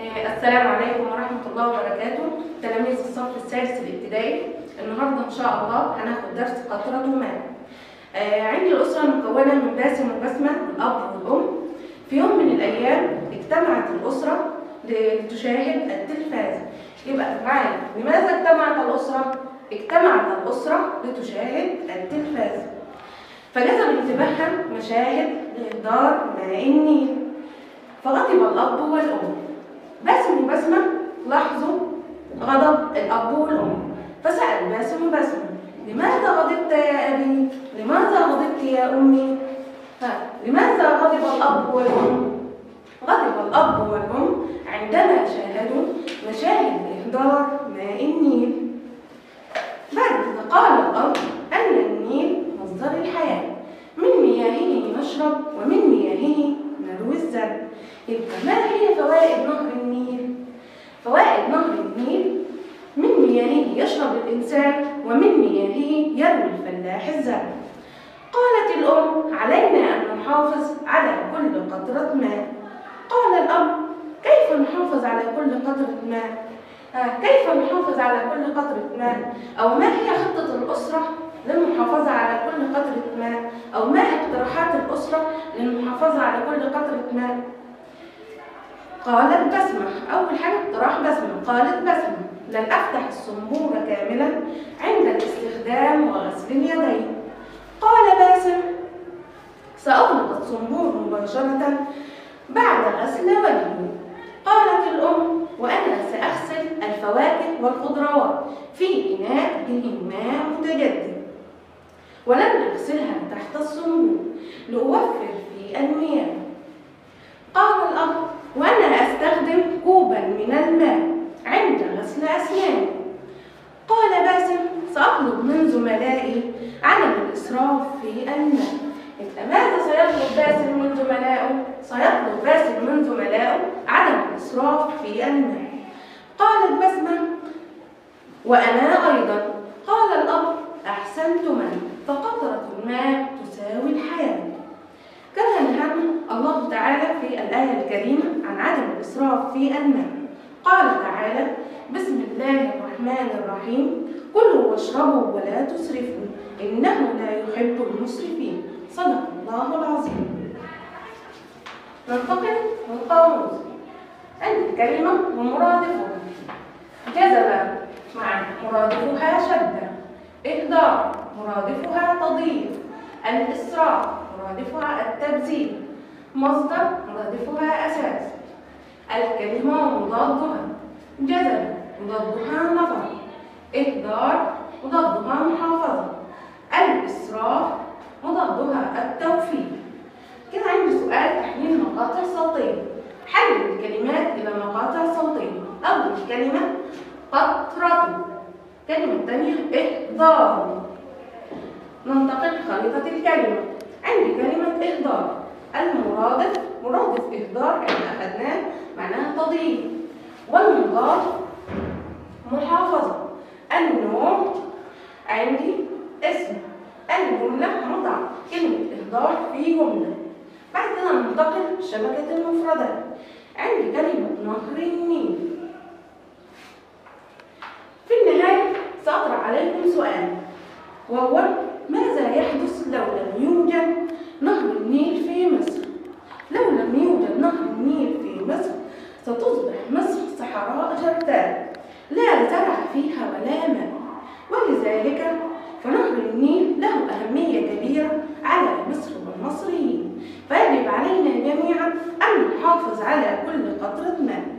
السلام عليكم ورحمة الله وبركاته. تلاميذ الصف السادس الابتدائي، النهارده إن شاء الله هناخد درس قطرة ماء. عندي الأسرة المكونة من باسم وبسمة، الأب والأم. في يوم من الأيام اجتمعت الأسرة لتشاهد التلفاز. يبقى معايا، لماذا اجتمعت الأسرة؟ اجتمعت الأسرة لتشاهد التلفاز، فجذب انتباهها مشاهد لإهدار ماء النيل، فغضب الأب والأم. باسم وبسمة لاحظوا غضب الأب والأم، فسأل باسم وبسمة: لماذا غضبت يا أبي؟ لماذا غضبت يا أمي؟ لماذا غضب الأب والأم؟ غضب الأب والأم عندما شاهدوا مشاهد إهدار ماء النيل. بعد كده قال الأب أن النيل مصدر الحياة، من مياهه نشرب ومن مياهه نروي الزرع. يبقى ما هي فوائد نهر النيل؟ فوائد نهر النيل: من مياهه يشرب الإنسان ومن مياهه يروي الفلاح الزرع. قالت الأم: علينا أن نحافظ على كل قطرة ماء. قال الأب: كيف نحافظ على كل قطرة ماء؟ كيف نحافظ على كل قطرة ماء؟ أو ما هي خطة الأسرة للمحافظة على كل قطرة ماء؟ أو ما اقتراحات الأسرة للمحافظة على كل قطرة ماء؟ قالت بسمة، أول حاجة اقتراح بسمة، قالت بسمة: لن أفتح الصنبور كاملا عند الاستخدام وغسل اليدين. قال باسم: سأغلق الصنبور مباشرة بعد غسل وجهي. قالت الأم: وأنا سأغسل الفواكه والخضروات في إناء به ماء متجدد، ولن أغسلها تحت الصنبور لأوفر في المياه. قال الأب: وأنا أستخدم كوبا من الماء عند غسل أسناني. قال باسم: سأطلب من زملائي عدم الإسراف في الماء. ماذا سيطلب باسم من زملائه؟ سيطلب باسم من زملائه عدم الإسراف في الماء. قالت بسمة: وأنا أيضا. قال الأب: أحسنتما، فقطرة الماء تساوي الحياة. كما نهانا الله تعالى في الآية الكريمة عن عدم الإسراف في الماء. قال تعالى: بسم الله الرحمن الرحيم: كلوا واشربوا ولا تسرفوا إنه لا يحب المسرفين. صدق الله العظيم. ننتقل للقاموس. عندي الكلمة ومرادفها. جذب معنى مرادفها شدة، إهدار مرادفها تضييق، الإسراف مرادفها التبذير، مصدر مرادفها أساس، الكلمة مضادها: جذب مضادها نفر، إهدار مضادها محافظة، الإسراف مضادها التوفيق. كده عندي سؤال تحليل مقاطع صوتية. حلل الكلمات إلى مقاطع صوتية. أول كلمة قطرة، الكلمة الثانية إهدار. ننتقل لخريطة الكلمة. عندي كلمة إهدار، المرادف مرادف إهدار احنا أخدناه معناها تضييق، والمضاد محافظة. النوع عندي اسم، الجملة مضع، كلمة إهدار في جملة. بعد كده ننتقل لشبكة المفردات. عندي كلمة نهر النيل. في النهاية سأطرح عليكم سؤال، وهو: ماذا يحدث لو لم يوجد نهر النيل في مصر؟ لو لم يوجد نهر النيل في مصر ستصبح مصر صحراء جرداء لا زرع فيها ولا ماء، ولذلك فنهر النيل له أهمية كبيرة على مصر والمصريين، فيجب علينا جميعا أن نحافظ على كل قطرة ماء.